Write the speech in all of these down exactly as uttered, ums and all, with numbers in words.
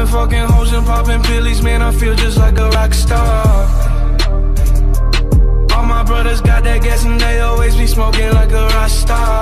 been fucking hoes and popping pillies, man, I feel just like a rock star. All my brothers got that gas and they always be smoking like a Raistar.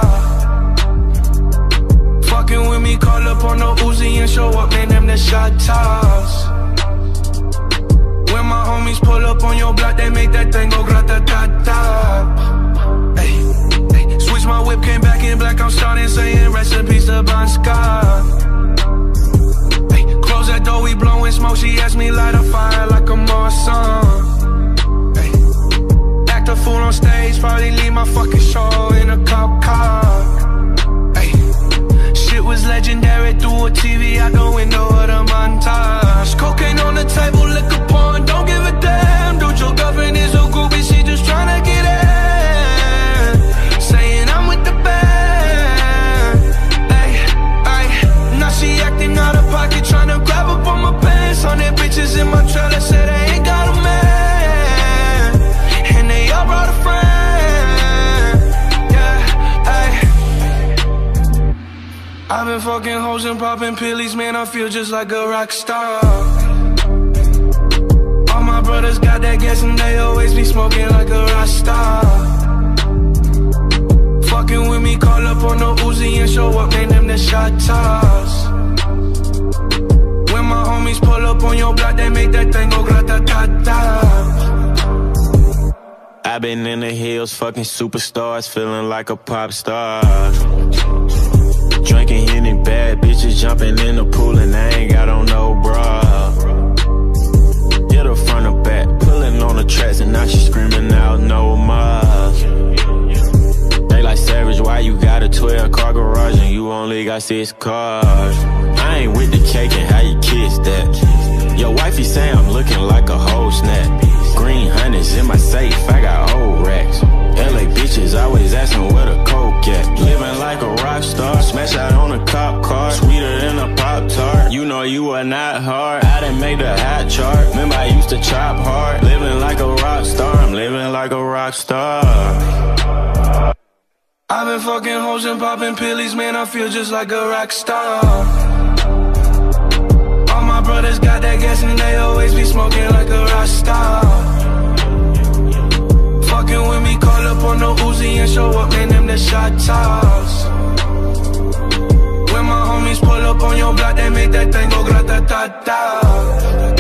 Fucking with me, call up on the Uzi and show up, man, them the shot toss. When my homies pull up on your block, they make that thing go grata-ta-ta. Ay, ay. Switch my whip, came back in black, I'm starting saying recipes to Bon Scott. Ay, close that door, we blowing smoke, she asked me light a fire like a Marsan. Ay, act a fool on stage, probably leave my fucking show in a cop car. Ay, shit was legendary through a T V out the window of the montage. Cocaine on the table, liquor porn, don't give a damn. Dude, your girlfriend is a groupie, she just tryna get in. Saying I'm with the band. Ay, ay. Now she acting out of pocket, tryna grab up on my pants. On their bitches in my trailer, say they ain't got a man. And they all brought a friend. Yeah, ay. I've been fucking hoes and popping pillies, man, I feel just like a rock star. All my brothers got that gas and they always be smoking like a Raistar. Fucking with me, call up on the Uzi and show up, man, them the shot toss. When my homies pull up on your block, they make that thing go grata-ta-ta. I've been in the hills, fucking superstars, feeling like a pop star. Drinking Henny, bad bitches jumping in the pool and I ain't got on no bra. Hit her front or back, pulling on the tracks and now she screaming out no more. They like Savage, why you got a twelve car garage and you only got six cars? I ain't with the cake and how you kiss that. Your wifey say I'm looking like a whole snap. Green hundreds in my safe, I got old racks. L A bitches always asking where the coke at. Living like a rock star, smash out on a cop car, sweeter than a Pop-Tart. You know you are not hard, I didn't make the hot chart. Remember I used to chop hard. Living like a rock star, I'm living like a rock star. I've been fucking hoes and popping pillies, man, I feel just like a rock star. All my brothers got that gas and they always be smoking like a Raistar. Fucking with me, call up on the Uzi and show up, man, them the shot toss. When my homies pull up on your block, they make that thing go grata-ta-ta.